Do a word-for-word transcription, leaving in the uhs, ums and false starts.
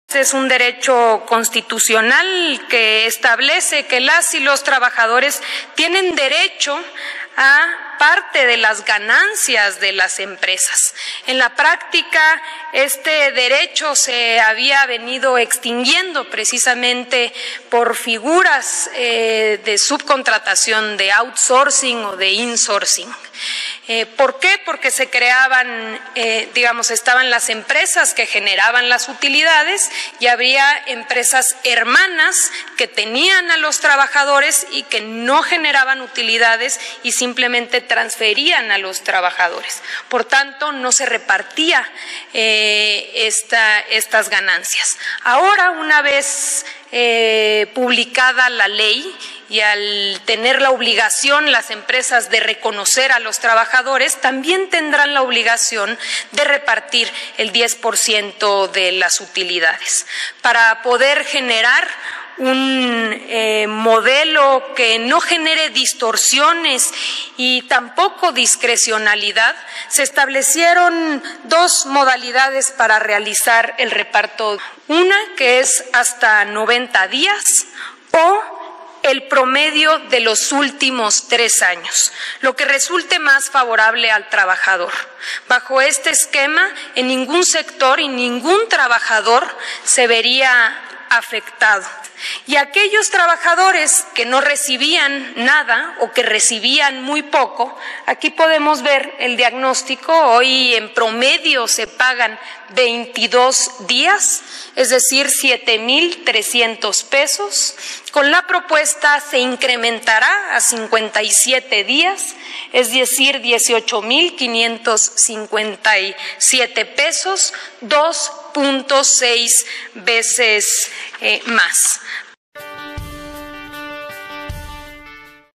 Es un derecho constitucional que establece que las y los trabajadores tienen derecho a parte de las ganancias de las empresas. En la práctica, este derecho se había venido extinguiendo precisamente por figuras eh, de subcontratación, de outsourcing o de insourcing. Eh, ¿Por qué? Porque se creaban, eh, digamos, estaban las empresas que generaban las utilidades y habría empresas hermanas que tenían a los trabajadores y que no generaban utilidades y simplemente transferían a los trabajadores. Por tanto, no se repartía eh, esta, estas ganancias. Ahora, una vez eh, publicada la ley, y al tener la obligación las empresas de reconocer a los trabajadores, también tendrán la obligación de repartir el diez por ciento de las utilidades. Para poder generar un eh, modelo que no genere distorsiones y tampoco discrecionalidad, se establecieron dos modalidades para realizar el reparto. Una que es hasta noventa días o el promedio de los últimos tres años, lo que resulte más favorable al trabajador. Bajo este esquema, en ningún sector y ningún trabajador se vería afectado. Y aquellos trabajadores que no recibían nada o que recibían muy poco, aquí podemos ver el diagnóstico. Hoy en promedio se pagan veintidós días, es decir, siete mil trescientos pesos. Con la propuesta se incrementará a cincuenta y siete días, es decir, dieciocho mil quinientos cincuenta y siete pesos, dos punto seis veces eh, más.